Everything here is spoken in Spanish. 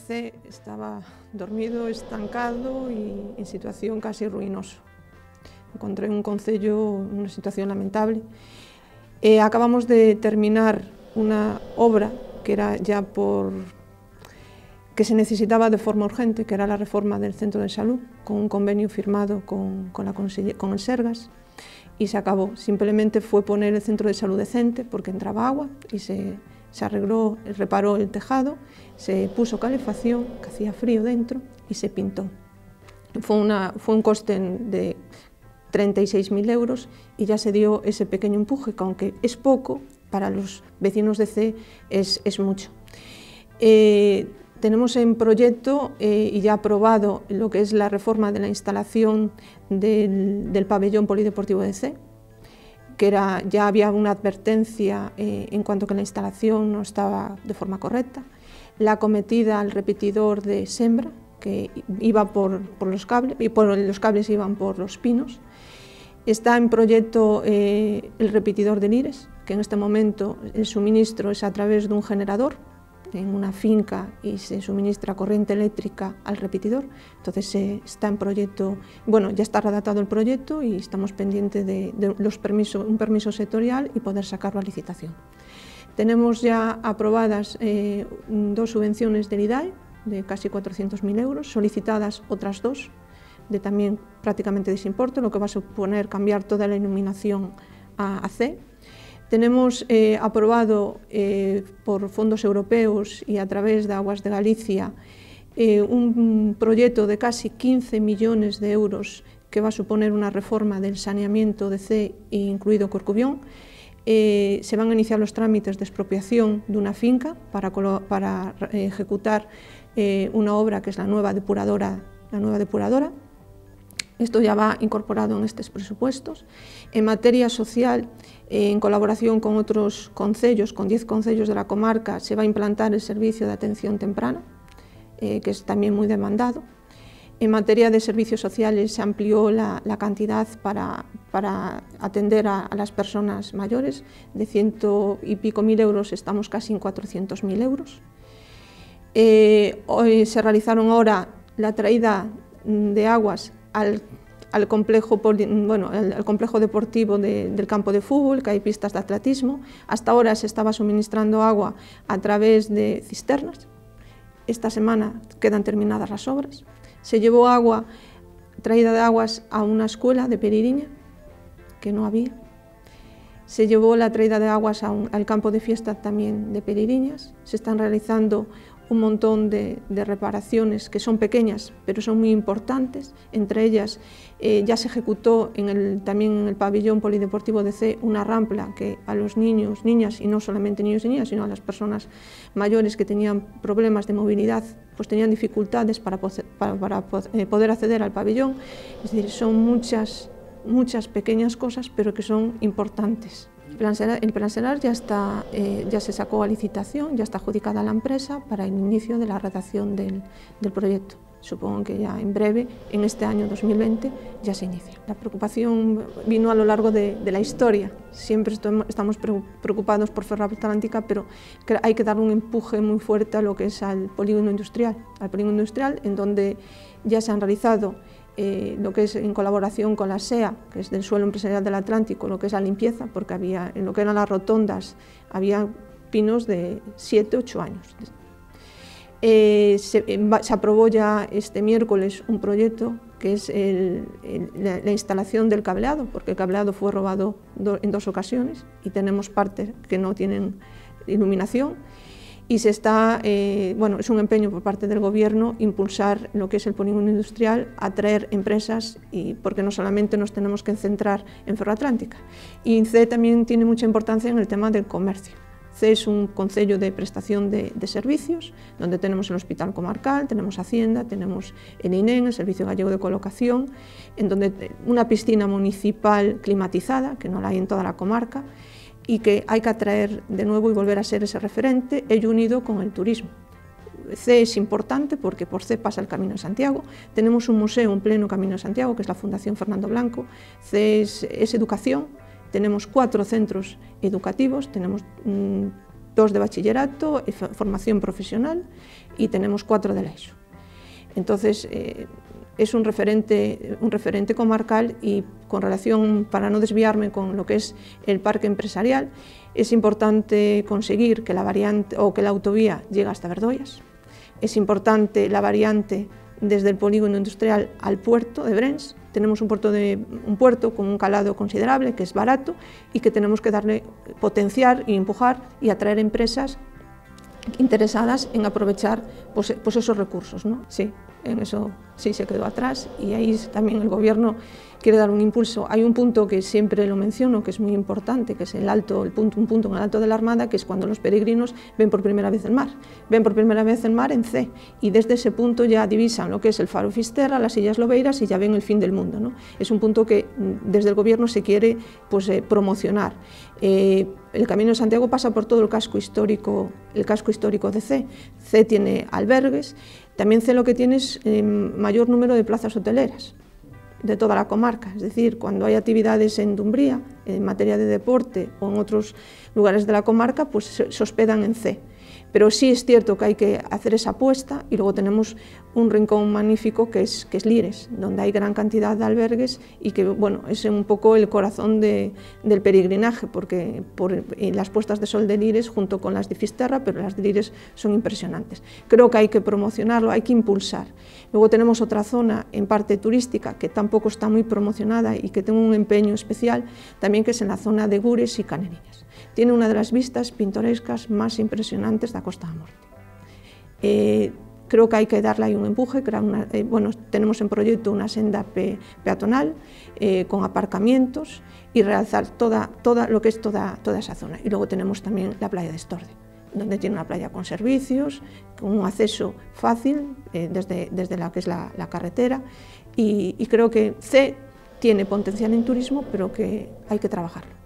C estaba dormido, estancado y en situación casi ruinosa. Encontré un concello en una situación lamentable. Acabamos de terminar una obra que era ya que se necesitaba de forma urgente, que era la reforma del centro de salud, con un convenio firmado con el Sergas, y se acabó. Simplemente fue poner el centro de salud decente porque entraba agua y se arregló, reparó el tejado, se puso calefacción, que hacía frío dentro, y se pintó. Fue un coste de 36.000 euros y ya se dio ese pequeño empuje, que aunque es poco, para los vecinos de C es mucho. Tenemos en proyecto y ya aprobado lo que es la reforma de la instalación del pabellón polideportivo de C, que ya había una advertencia en cuanto a que la instalación no estaba de forma correcta, la acometida al repetidor de Sembra, que iba por los cables, y los cables iban por los pinos. Está en proyecto el repetidor de Lires, que en este momento el suministro es a través de un generador en una finca y se suministra corriente eléctrica al repetidor. Entonces está en proyecto, bueno, ya está redactado el proyecto y estamos pendientes de un permiso sectorial y poder sacarlo a licitación. Tenemos ya aprobadas 2 subvenciones del IDAE de casi 400.000 euros, solicitadas otras 2 de también prácticamente de ese importe, lo que va a suponer cambiar toda la iluminación a C. Tenemos aprobado por fondos europeos y a través de Aguas de Galicia un proyecto de casi 15 millones de euros que va a suponer una reforma del saneamiento de C, incluido Corcubión. Se van a iniciar los trámites de expropiación de una finca para ejecutar una obra que es la nueva depuradora. Esto ya va incorporado en estos presupuestos. En materia social, en colaboración con otros concellos, con 10 concellos de la comarca, se va a implantar el servicio de atención temprana, que es también muy demandado. En materia de servicios sociales se amplió la cantidad para atender a las personas mayores. De 100 y pico mil euros estamos casi en 400.000 euros. Hoy se realizaron ahora la traída de aguas al complejo deportivo del campo de fútbol, que hay pistas de atletismo. Hasta ahora se estaba suministrando agua a través de cisternas. Esta semana quedan terminadas las obras. Se llevó traída de aguas a una escuela de Peririña, que no había. Se llevó la traída de aguas al campo de fiesta también de Peririñas. Se están realizando un montón de reparaciones que son pequeñas, pero son muy importantes. Entre ellas, ya se ejecutó también en el pabellón polideportivo de C una rampa que a los niños, niñas, y no solamente niños y niñas, sino a las personas mayores que tenían problemas de movilidad, pues tenían dificultades para poder acceder al pabellón. Es decir, son muchas pequeñas cosas, pero que son importantes. El plan SELAR ya se sacó a licitación, ya está adjudicada a la empresa para el inicio de la redacción del proyecto. Supongo que ya en breve, en este año 2020, ya se inicia. La preocupación vino a lo largo de la historia. Siempre estamos preocupados por Ferrovial Atlántica, pero hay que dar un empuje muy fuerte a lo que es al polígono industrial, en donde ya se han realizado lo que es en colaboración con la SEA, que es del Suelo Empresarial del Atlántico, lo que es la limpieza, porque en lo que eran las rotondas había pinos de 7-8 años. Se aprobó ya este miércoles un proyecto que es la instalación del cableado, porque el cableado fue robado en 2 ocasiones y tenemos partes que no tienen iluminación. Y es un empeño por parte del Gobierno impulsar lo que es el polígono industrial, atraer empresas, porque no solamente nos tenemos que centrar en Ferroatlántica. Y C también tiene mucha importancia en el tema del comercio. C es un concello de prestación de servicios, donde tenemos el Hospital Comarcal, tenemos Hacienda, tenemos el INEN, el Servicio Gallego de Colocación, en donde una piscina municipal climatizada, que no la hay en toda la comarca, y que hay que atraer de nuevo y volver a ser ese referente, ello unido con el turismo. C es importante porque por C pasa el Camino de Santiago. Tenemos un museo en pleno Camino de Santiago, que es la Fundación Fernando Blanco. C es educación. Tenemos 4 centros educativos, tenemos 2 de bachillerato, formación profesional, y tenemos 4 de la ESO. Entonces, es un referente comarcal, y con relación, para no desviarme con lo que es el parque empresarial, es importante conseguir que la variante o que la autovía llegue hasta Verdoias. Es importante la variante desde el polígono industrial al puerto de Brens. Tenemos un puerto con un calado considerable, que es barato, y que tenemos que darle, potenciar y empujar y atraer empresas interesadas en aprovechar pues esos recursos, ¿no? Sí, en eso sí se quedó atrás, y ahí también el Gobierno quiere dar un impulso. Hay un punto que siempre lo menciono, que es muy importante, que es un punto en el Alto de la Armada, que es cuando los peregrinos ven por primera vez el mar. Ven por primera vez el mar en C, y desde ese punto ya divisan lo que es el Faro Fisterra, las Illas Lobeiras, y ya ven el fin del mundo, ¿no? Es un punto que desde el Gobierno se quiere pues, promocionar. El Camino de Santiago pasa por todo el casco histórico de C. C tiene albergues. También C lo que tiene es mayor número de plazas hoteleras de toda la comarca, es decir, cuando hay actividades en Dumbría, en materia de deporte o en otros lugares de la comarca, pues se hospedan en C. Pero sí es cierto que hay que hacer esa apuesta, y luego tenemos un rincón magnífico que es Lires, donde hay gran cantidad de albergues, y que bueno, es un poco el corazón del peregrinaje, porque por las puestas de sol de Lires junto con las de Fisterra, pero las de Lires son impresionantes. Creo que hay que promocionarlo, hay que impulsar. Luego tenemos otra zona en parte turística que tampoco está muy promocionada y que tiene un empeño especial también, que es en la zona de Gures y Canerillas. Tiene una de las vistas pintorescas más impresionantes de la Costa da Morte. Creo que hay que darle ahí un empuje. Bueno, tenemos en proyecto una senda peatonal con aparcamientos, y realzar toda esa zona. Y luego tenemos también la playa de Estorde, donde tiene una playa con servicios, con un acceso fácil desde la que es la carretera, y creo que C tiene potencial en turismo, pero que hay que trabajarlo.